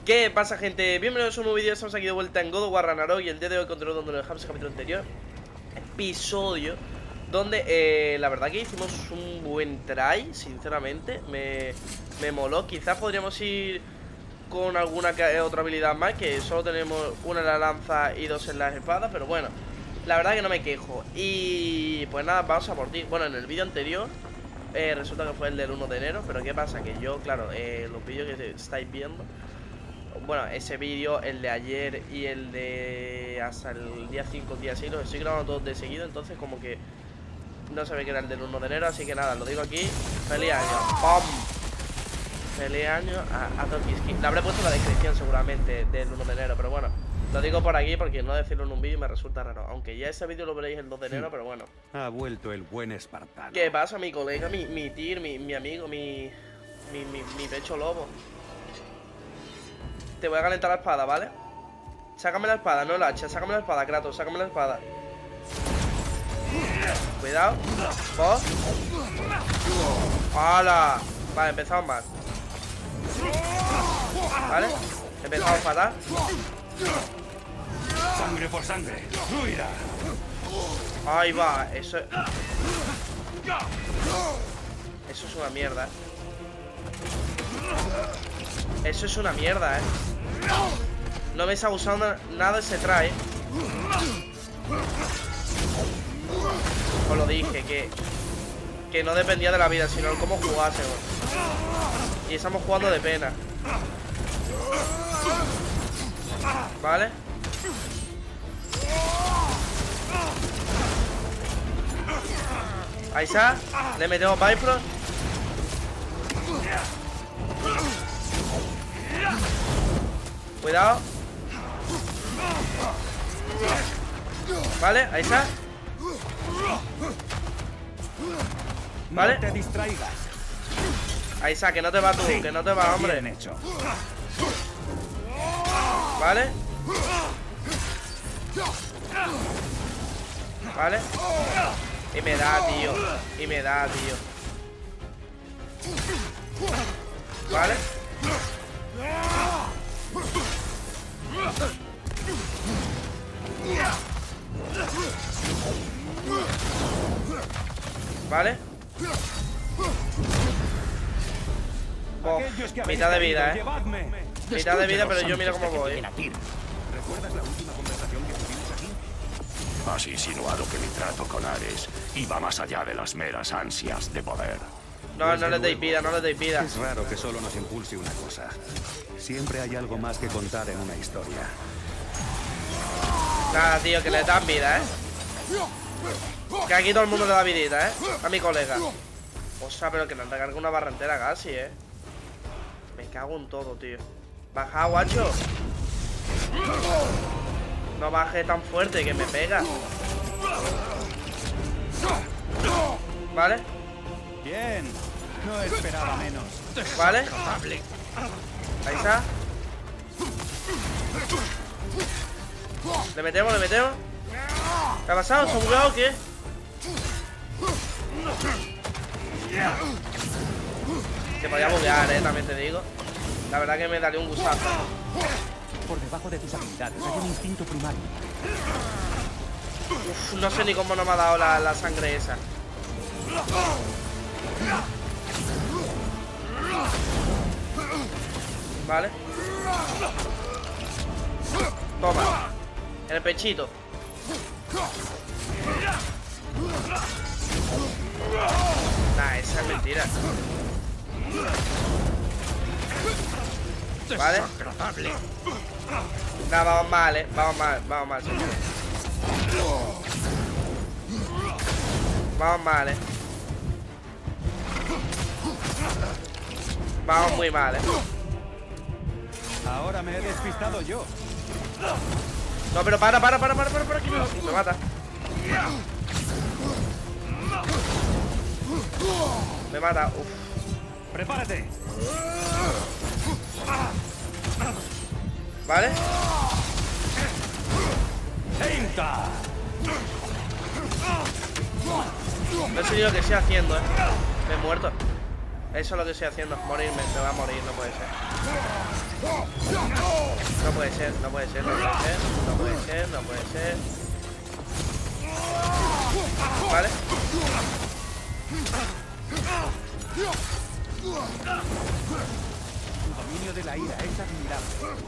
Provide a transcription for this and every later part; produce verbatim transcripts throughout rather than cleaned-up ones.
¿Qué pasa, gente? Bienvenidos a un nuevo vídeo. Estamos aquí de vuelta en God of War Ragnarok. Y el día de hoy continuamos donde lo dejamos el capítulo anterior. Episodio donde eh, la verdad que hicimos un buen try. Sinceramente me, me moló. Quizás podríamos ir con alguna otra habilidad más, que solo tenemos una en la lanza y dos en las espadas. Pero bueno, la verdad que no me quejo. Y pues nada, vamos a por ti. Bueno, en el vídeo anterior eh, resulta que fue el del uno de enero. Pero ¿qué pasa? Que yo, claro, eh, los vídeos que estáis viendo, bueno, ese vídeo, el de ayer y el de hasta el día cinco, día seis, los estoy grabando todos de seguido. Entonces como que no sabía que era el del uno de enero. Así que nada, lo digo aquí. Feliz año. ¡Pum! Feliz año a, a Tokiski. Le habré puesto la descripción seguramente del uno de enero. Pero bueno, lo digo por aquí porque no decirlo en un vídeo me resulta raro. Aunque ya ese vídeo lo veréis el dos de enero, pero bueno. Ha vuelto el buen espartano. ¿Qué pasa, mi colega, mi, mi tir, mi, mi amigo, mi, mi, mi, mi pecho lobo? Te voy a calentar la espada, ¿vale? Sácame la espada, no el hacha. Sácame la espada, Kratos, sácame la espada. Cuidado. Vos. ¡Hala! Vale, empezamos mal. ¿Vale? Empezamos fatal. Sangre por sangre. ¡Huida! Ahí va, eso. Eso es una mierda, ¿eh? Eso es una mierda, ¿eh? No me está usando nada ese try. Os lo dije, que Que no dependía de la vida, sino el cómo jugásemos. Y estamos jugando de pena. ¿Vale? Ahí está. Le metemos Bifrost. Cuidado. Vale, ahí está. Vale. No te distraigas. Ahí está, que no te va tú, sí, que no te va, hombre. Bien hecho. Vale. Vale. Y me da, tío. Y me da, tío. Vale. Vale. Oh, mitad de vida, eh. Mitad de vida, pero yo mira cómo voy. ¿Recuerdas la última conversación que tuvimos aquí? Has insinuado que mi trato con Ares iba más allá de las meras ansias de poder. No, no les deis vida, no les deis vida. Es raro que solo nos impulse una cosa. Siempre hay algo más que contar en una historia. Nada, tío, que le dan vida, eh. Que aquí todo el mundo le da vidita, eh. A mi colega. O sea, pero que nos recarga una barra entera casi, eh. Me cago en todo, tío. Baja, guacho. No baje tan fuerte, que me pega. Vale. Bien. No esperaba menos. Vale. Ahí está. Le metemos, le metemos. ¿Qué ha pasado? ¿Se ha bugueado o qué? Se podía buguear, eh, también te digo. La verdad que me daría un gustazo. Por debajo de tus habilidades hay un instinto primario. Uf, no sé ni cómo no me ha dado la, la sangre esa. Vale. Toma. En el pechito. Nah, esa es mentira. Vale. Nah, vamos mal, eh. Vamos mal, vamos mal, señor. Vamos mal, eh. Vamos muy mal, eh. Ahora me he despistado yo. No, pero para, para, para, para, para, para, aquí me, me mata. Me mata, uff. Prepárate. ¿Vale? ¡Cinta! No sé ni lo que estoy haciendo, eh. Me he muerto. Eso es lo que estoy haciendo, morirme, me va a morir, no puede ser. No puede ser, no puede ser, no puede ser, no puede ser, no puede ser. Vale. Tu dominio de la ira es admirable.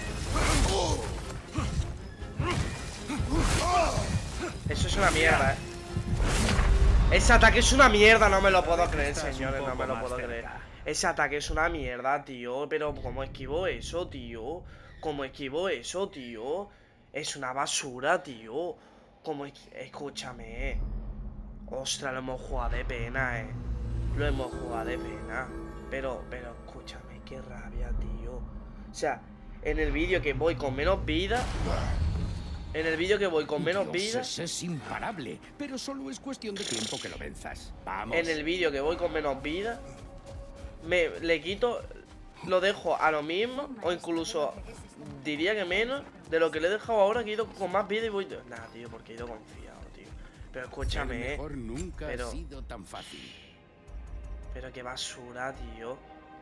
Eso es una mierda, eh. Ese ataque es una mierda, no me lo puedo creer, señores, no me lo puedo creer. Ese ataque es una mierda, tío. Pero ¿cómo esquivo eso, tío? ¿Cómo esquivo eso, tío? Es una basura, tío. ¿Cómo esqui... Escúchame. Ostras, lo hemos jugado de pena, eh. Lo hemos jugado de pena. Pero, pero, escúchame, qué rabia, tío. O sea, en el vídeo que voy con menos vida... En el vídeo que voy con menos vida... Ese es imparable, pero solo es cuestión de tiempo que lo venzas. Vamos. En el vídeo que voy con menos vida... Me le quito, lo dejo a lo mismo, o incluso diría que menos de lo que le he dejado ahora, que he ido con más vida y voy. Nah, tío, porque he ido confiado, tío. Pero escúchame, El mejor nunca pero, ha sido tan fácil. Pero qué basura, tío.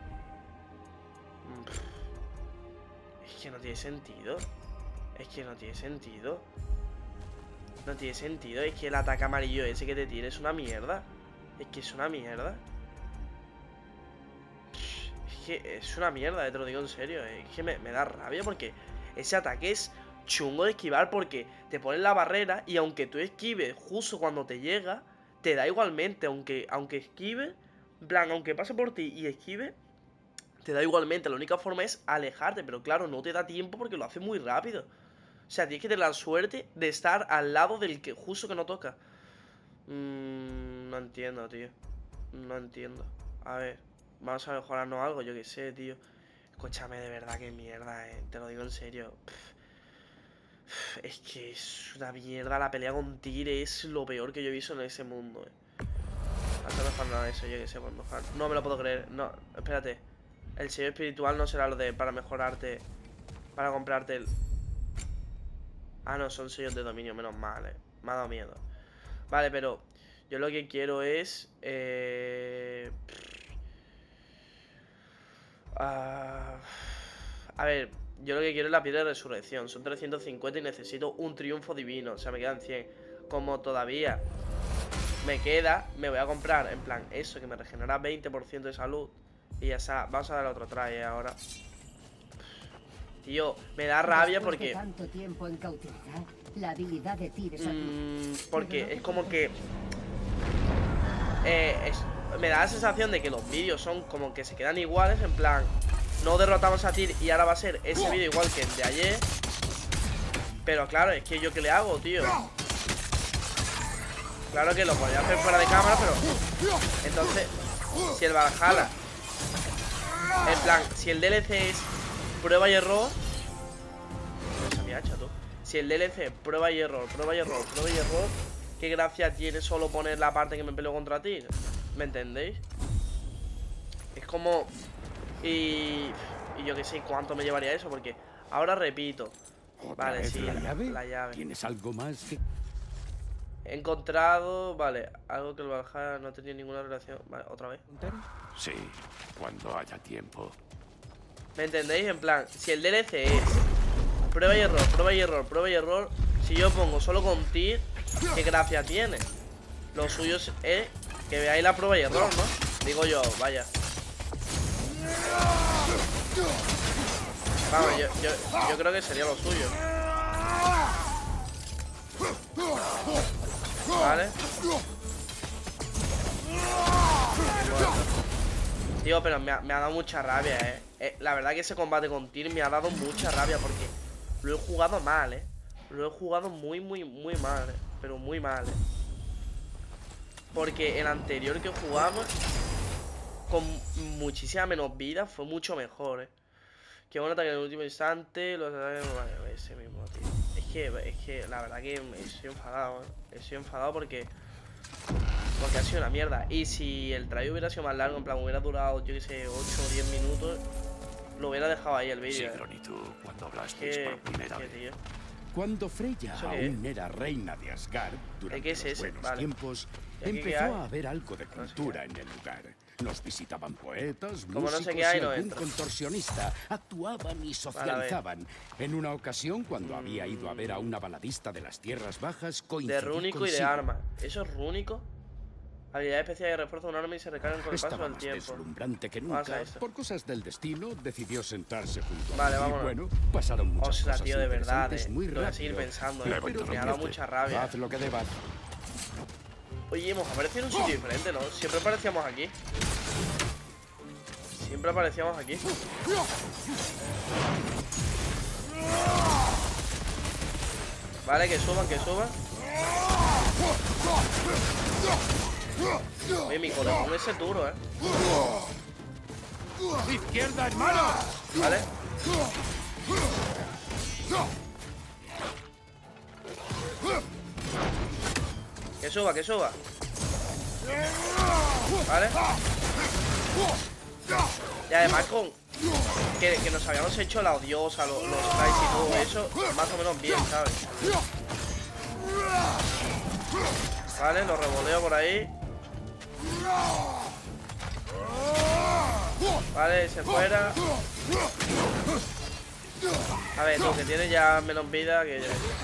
Es que no tiene sentido. Es que no tiene sentido. No tiene sentido. Es que el ataque amarillo ese que te tira es una mierda. Es que es una mierda. Es que es una mierda, te lo digo en serio. Es que me, me da rabia porque ese ataque es chungo de esquivar, porque te ponen la barrera y aunque tú esquives justo cuando te llega, te da igualmente. Aunque, aunque esquive, en plan, aunque pase por ti y esquive, te da igualmente. La única forma es alejarte, pero claro, no te da tiempo porque lo hace muy rápido. O sea, tienes que tener la suerte de estar al lado del que justo que no toca. Mm, no entiendo, tío. No entiendo. A ver, vamos a mejorarnos algo, yo que sé, tío. Escúchame, de verdad, que mierda, eh. Te lo digo en serio. Pff. Es que es una mierda. La pelea con Tyr es lo peor que yo he visto en ese mundo, eh. Vamos a mejorar nada de eso, yo que sé, por mejorar. No me lo puedo creer. No, espérate. El sello espiritual no será lo de para mejorarte. Para comprarte el... Ah, no, son sellos de dominio, menos mal, eh. Me ha dado miedo. Vale, pero yo lo que quiero es... Eh... Uh... A ver, yo lo que quiero es la piedra de resurrección. Son trescientos cincuenta y necesito un triunfo divino. O sea, me quedan cien. Como todavía me queda, me voy a comprar, en plan, eso que me regenera veinte por ciento de salud. Y ya está, vamos a dar otro try ahora. Tío, me da rabia porque... De tanto tiempo en cautividad, la habilidad de Tyr es mmm, porque es como que... Eh, es, me da la sensación de que los vídeos son como que se quedan iguales, en plan... No derrotamos a Tyr y ahora va a ser ese vídeo igual que el de ayer. Pero claro, es que yo qué le hago, tío. Claro que lo podría hacer fuera de cámara, pero... Entonces, si el Valhalla... En plan, si el D L C es prueba y error... No sabía hecho, tú. Si el D L C prueba y error, prueba y error, prueba y error, ¿qué gracia tiene solo poner la parte que me peleo contra ti? ¿Me entendéis? Es como... Y... Y yo qué sé cuánto me llevaría eso, porque... Ahora repito. Vale, sí, la llave. la llave. ¿Tienes algo más que...? He encontrado... Vale, algo que el Valhalla no tenía ninguna relación... Vale, otra vez. Sí, cuando haya tiempo. ¿Me entendéis? En plan, si el D L C es prueba y error, prueba y error, prueba y error, si yo pongo solo con Tyr, ¿qué gracia tiene? Lo suyo es que veáis la prueba y error, ¿no? Digo yo, vaya. Vamos, yo, yo, yo creo que sería lo suyo. Vale. Tío, pero me ha, me ha dado mucha rabia, eh. eh La verdad que ese combate con Tyr me ha dado mucha rabia porque lo he jugado mal, eh. Lo he jugado muy, muy, muy mal, eh. Pero muy mal, eh. Porque el anterior que jugamos con muchísima menos vida fue mucho mejor, eh. Que un ataque en el último instante, los ataques... Vale, ese mismo, tío. Es que, es que la verdad que estoy enfadado, eh. Estoy enfadado porque... Porque ha sido una mierda. Y si el try hubiera sido más largo, en plan hubiera durado, yo que sé, ocho o diez minutos, lo hubiera dejado ahí el vídeo. Sí, Gronitu, cuando hablaste ¿Qué, por primera qué, vez. tío? Cuando Freya ¿Eso qué aún era reina de Asgard, durante qué es los ese? buenos Vale. tiempos, ¿Y aquí qué empezó hay? a haber algo de No sé cultura qué en el lugar. Nos visitaban poetas, Como no sé músicos qué hay, y no algún entro. contorsionista. Actuaban y socializaban. En una ocasión, cuando había ido a ver a una baladista de las tierras bajas, coincidí De rúnico y de consigo. arma. ¿Eso es rúnico? Habilidad especial de refuerzo de un arma y se recargan con el paso Estaba del más tiempo. deslumbrante que Vamos a nunca. esto. Por cosas del destino, decidió sentarse junto a Vale, mí. vámonos. Y bueno, pasaron muchas Ostras, cosas tío, de verdad, interesantes eh. muy Lo voy a rápido. seguir pensando, Le eh. voy a Me ha dado interrumpirte. mucha rabia. Haz lo que debas. Oye, hemos aparecido en un sitio diferente, ¿no? Siempre aparecíamos aquí. Siempre aparecíamos aquí. Vale, que suban, que suban. Oye, mi colegón ese es duro, ¿eh? ¡Izquierda, hermano! Vale. Que suba, que suba. Vale. Y además con que, que nos habíamos hecho la odiosa, los, los strikes y todo eso, más o menos bien, ¿sabes? Vale, lo revoleo por ahí. Vale, se fuera. A ver, tú que tienes ya menos vida que yo.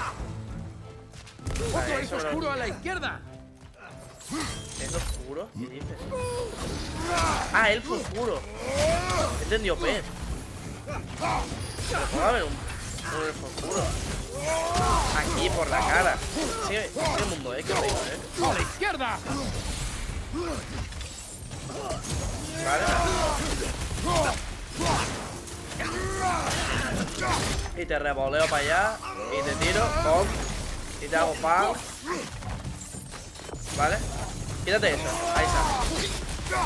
Vale, eso me lo- a la izquierda! ¿Es oscuro? ¿Qué dices? Ah, elfo oscuro. Entendió, pez. Pero ¿cómo va a haber un, un elfo oscuro? Aquí, por la cara. Sí, ¿qué mundo es? ¿Qué rico, eh? ¡A la izquierda! Vale. Y te revoleo para allá. Y te tiro. Pum. Y te hago pam. Vale. Quítate eso. Ahí está.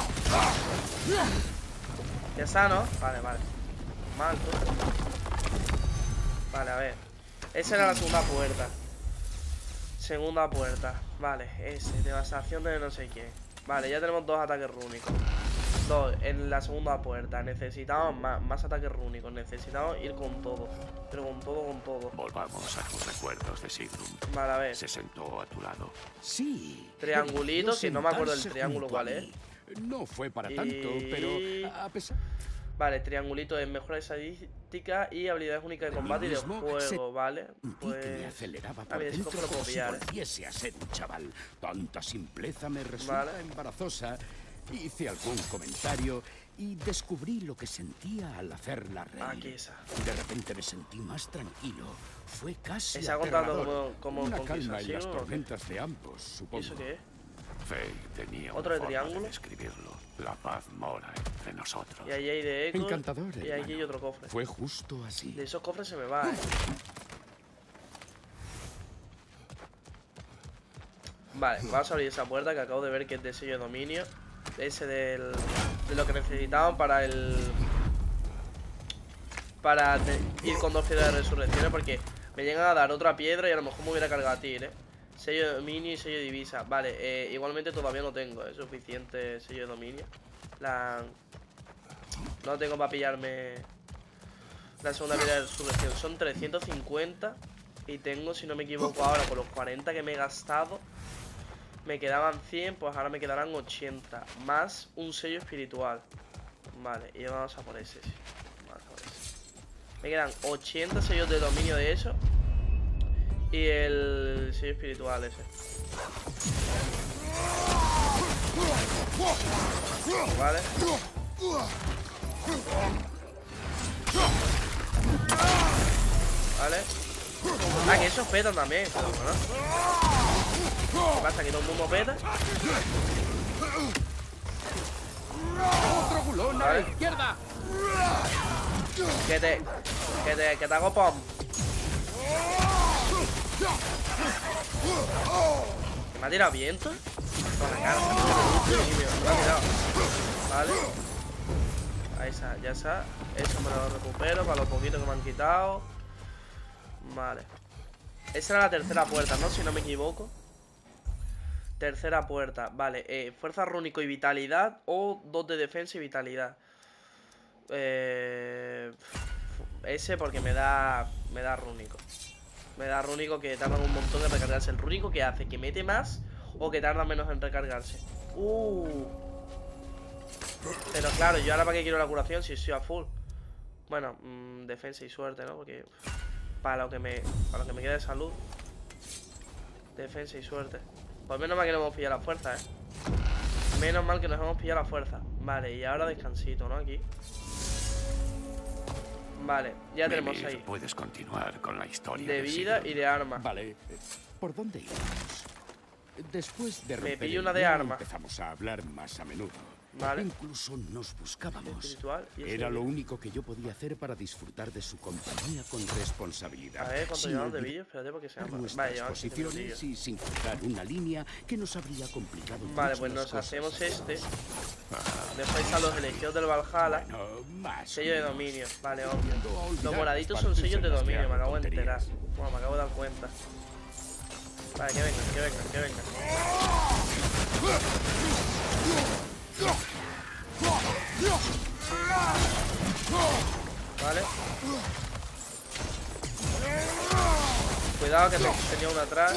Ya está, ¿no? Vale, vale. Mal, tú. Vale, a ver. Esa era la segunda puerta. Segunda puerta. Vale, ese. Devastación de no sé qué. Vale, ya tenemos dos ataques rúnicos. Dos en la segunda puerta. Necesitamos más, más ataques rúnicos. Necesitamos ir con todo. Pero con todo, con todo. Volvamos a tus recuerdos de Sigrun. Vale, a ver. Se sentó a tu lado. Sí. Triangulito, eligió que no me acuerdo del sentarse triángulo junto a cuál es. mí. No fue para Y- tanto, pero a pesar... Vale, triangulito es mejora estadística y habilidades únicas de De mí combate y de mismo, juego, se- ¿vale? Sentí que me Pues... aceleraba A por ver, eso dentro coge lo como puedo si pillar, ¿eh? volviese a ser un chaval. Tanta simpleza me resulta Vale. embarazosa. Hice algún comentario y descubrí lo que sentía al hacerla reír. Aquí esa. De repente me sentí más tranquilo. Fue casi Está contando aterrador. como- como Una con calma quizás, en las ¿sí, o qué? tormentas de ambos, ¿Y supongo. eso qué es? Faye tenía ¿Otro una de forma triángulo? de describirlo. La paz mora entre nosotros. Y ahí hay de eco. Encantador, Y aquí hermano. hay otro cofre. Fue justo así. De esos cofres se me va, eh. Vale, vamos a abrir esa puerta que acabo de ver que es de sello de dominio. Ese del, de lo que necesitaban para el... Para de- ir con dos piedras de resurrección, porque me llegan a dar otra piedra y a lo mejor me hubiera cargado a ti, ¿eh? Sello de dominio y sello de divisa. Vale, eh, igualmente todavía no tengo, ¿eh? Suficiente sello de dominio. La... No tengo para pillarme la segunda piedra de resurrección. Son trescientos cincuenta. Y tengo, si no me equivoco ahora, con los cuarenta que me he gastado, me quedaban cien, pues ahora me quedarán ochenta. Más un sello espiritual. Vale, y vamos a por ese. Sí. Vamos a por ese. Me quedan ochenta sellos de dominio de eso. Y el sello espiritual ese. Vale. Vale. Ah, que esos petan también, pero ¿no? ¿Qué pasa? ¿Que todo el mundo peta? ¡Otro culón a la Vale. izquierda! Que te... Que te... Que te hago pom. ¿Que me ha tirado viento? Por la cara, se me ha tirado. Vale. Ahí está, ya está. Eso me lo recupero para lo poquito que me han quitado. Vale. Esa era la tercera puerta, ¿no? Si no me equivoco. Tercera puerta, vale. Eh, fuerza rúnico y vitalidad. O dos de defensa y vitalidad. Eh, ese porque me da. Me da rúnico. Me da rúnico que tardan un montón en recargarse. El rúnico que hace que mete más o que tarda menos en recargarse. Uh. Pero claro, yo ahora para qué quiero la curación si estoy a full. Bueno, mmm, defensa y suerte, ¿no? Porque para lo que me para lo que me queda de salud, defensa y suerte. Pues menos mal que no hemos pillado la fuerza, eh. Menos mal que nos hemos pillado la fuerza. Vale, y ahora descansito, ¿no? Aquí. Vale, ya Mimir, tenemos ahí. Puedes continuar con la historia. De vida y de arma. Vale, ¿por dónde íbamos? Después de romper Me pillo el una de hielo, arma. empezamos a hablar más a menudo. Vale. Incluso nos buscábamos. Espiritual y Era ese lo vídeo. único que yo podía hacer para disfrutar de su compañía con responsabilidad. A ver, ¿cuánto sin llevamos de olvidar vídeo? Espérate porque se llama. nuestras Vale, llevamos siete posiciones minutillos. y sin cruzar una línea que nos habría complicado Vale, mucho pues las nos cosas. hacemos este. Después a los elegidos del Valhalla. Bueno, más Sello o de menos. dominio, vale, obvio. Volviendo a olvidar Los moraditos las son partes sellos de en las que dominio, me hago acabo de enterar. tonterías. Bueno, me acabo de dar cuenta. Vale, que vengan, que vengan, que vengan. Vale. Cuidado que te- tenía uno atrás.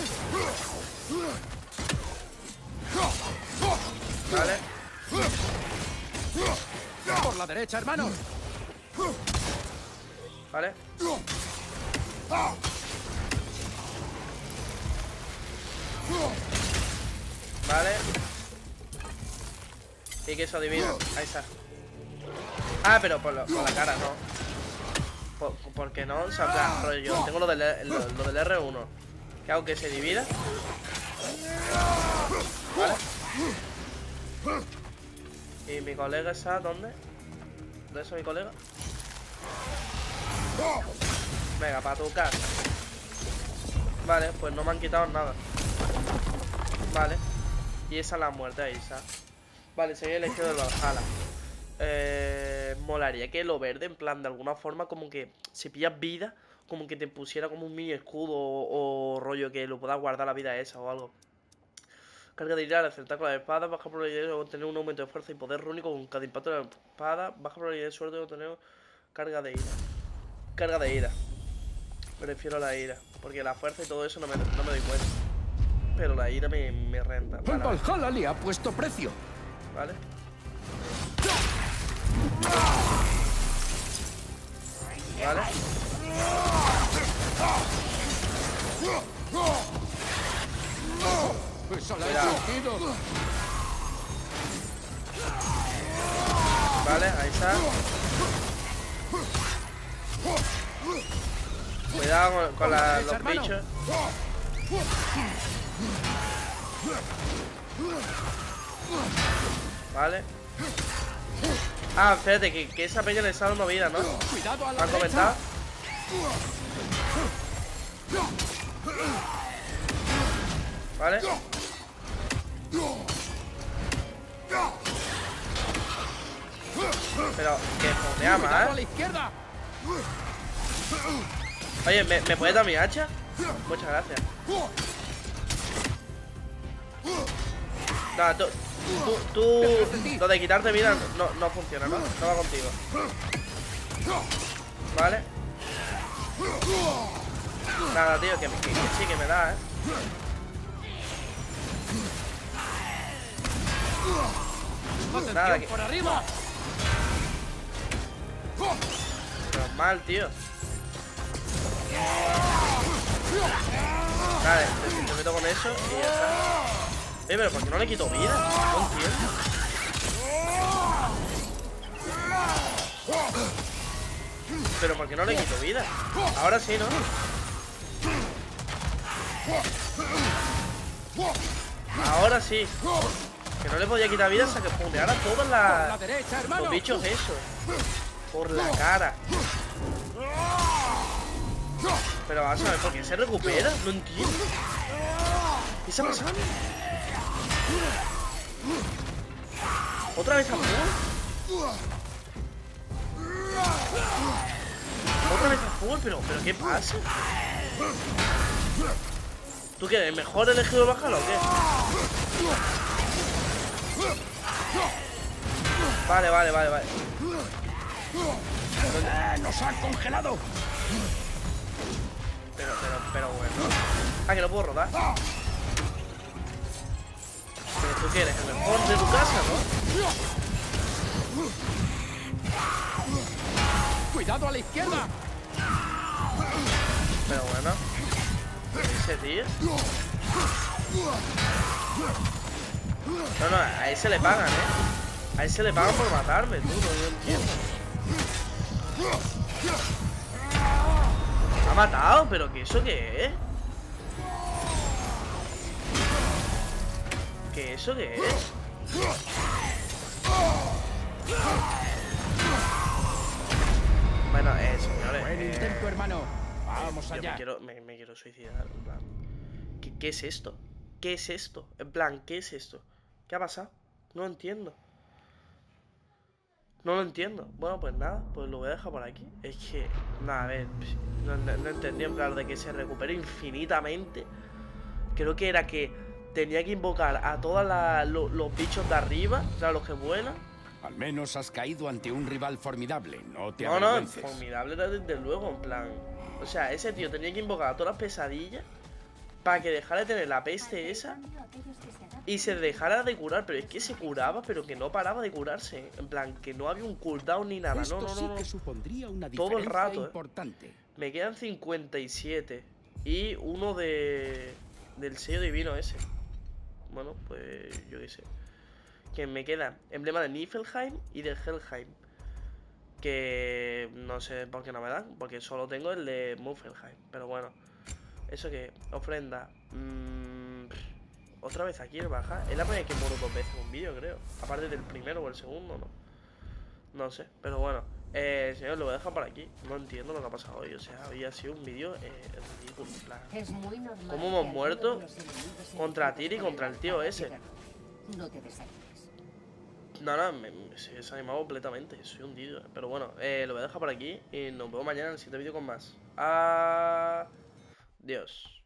Vale. Por la derecha, hermano. Vale. Vale. Y que eso adivina. Ahí está. Ah, pero por, lo- por la cara, no. Por, porque no, o sea, en plan, rollo, yo tengo lo del, lo, lo del R uno. Que hago que se divida. Vale. Y mi colega está, ¿dónde? ¿Dónde está mi colega? Venga, para tu casa. Vale, pues no me han quitado nada. Vale. Y esa es la muerte ahí, ¿sabes? Vale, sería el hecho del Valhalla. Eh, molaría que lo verde, en plan, de alguna forma, como que si pillas vida, como que te pusiera como un mini escudo o, o rollo que lo puedas guardar la vida esa o algo. Carga de ira al acertar con la espada, baja probabilidad de obtener un aumento de fuerza y poder rúnico con cada impacto de la espada, baja probabilidad de suerte de obtener carga de ira. Carga de ira. Prefiero la ira, porque la fuerza y todo eso no me, no me doy cuenta. Pero la ira me, me renta. El Vale, Valhalla le ha puesto precio. vale. Vale. Eso le Cuidado. ha surgido. Vale, ahí está. Cuidado con, con la- los hermano. bichos. Vale. Ah, espérate, que, que esa peña le está dando vida, ¿no? Cuidado a ¿Me la han derecha. comentado? Vale. Pero que fonea Cuidado a más. la izquierda. Oye, ¿me, ¿me puedes dar mi hacha? Muchas gracias. No, tú, tú, tú, lo de quitarte vida no, no funciona, ¿no? No va contigo. Vale. Nada, tío, que, que, que sí, que me da, ¿eh? Nada, que... Por arriba. Normal, tío. Vale, te, te meto con eso y ya está. Eh, pero ¿por qué no le quito vida? No entiendo. Pero ¿por qué no le quito vida? Ahora sí, ¿no? Ahora sí. Que no le podía quitar vida hasta que fundeara todos Por la la, derecha, hermano. los bichos esos. Por la cara. Pero vamos a ver, ¿por qué se recupera? No entiendo. ¿Qué está pasando? ¿Otra vez a full? ¿Otra vez a full? ¿Pero, pero qué pasa? ¿Tú qué? ¿El mejor elegido de Valhalla o qué? Vale, vale, vale, vale. ¡Eh, nos han congelado! Pero, pero, pero bueno. Ah, que no puedo rodar. Pero tú quieres el mejor de tu casa, ¿no? ¡Cuidado a la izquierda! Pero bueno. Ese tío. No, no, a ese le pagan, ¿eh? A ese le pagan por matarme, tú, no yo entiendo. ¿Me ha matado? ¿Pero qué eso qué es? ¿Qué eso qué es? Bueno, eh, señores. Buen eh, intento, hermano. Vamos yo allá. me quiero, me, me quiero suicidar, en plan. ¿Qué, ¿Qué es esto? ¿Qué es esto? En plan, ¿qué es esto? ¿Qué ha pasado? No lo entiendo. No lo entiendo. Bueno, pues nada, pues lo voy a dejar por aquí. Es que, nada, a ver, no, no, no entendí en plan de que se recupere infinitamente. Creo que era que tenía que invocar a todos lo, los bichos de arriba, o sea, los que vuelan. Al menos has caído ante un rival formidable. No te No, no, avergüences. formidable era desde luego, en plan. O sea, ese tío tenía que invocar a todas las pesadillas para que dejara de tener la peste esa y se dejara de curar. Pero es que se curaba, pero que no paraba de curarse. En plan, que no había un cooldown ni nada. Esto No, no, sí no, no. que supondría una Todo el diferencia rato, ¿eh? importante. Me quedan cincuenta y siete. Y uno de... del sello divino ese. Bueno, pues yo qué sé. Que me queda emblema de Niflheim y de Helheim. Que no sé por qué no me dan, porque solo tengo el de Muspelheim. Pero bueno, eso que ofrenda. Mmm, otra vez aquí el baja. Es la primera vez que muero dos veces en un vídeo, creo. Aparte del primero o el segundo, no. No sé, pero bueno. Eh, señor, lo voy a dejar por aquí. No entiendo lo que ha pasado hoy. O sea, había sido un vídeo eh, ridículo. En plan. Es muy normal. ¿Cómo hemos que muerto alguno de los enemigos contra enemigos Tyr y con contra el tío lanzada ese? lleguen. No te desanimes. No, no, me, me se ha desanimado completamente. Soy hundido. Pero bueno, eh, lo voy a dejar por aquí. Y nos vemos mañana en el siguiente vídeo con más. Adiós.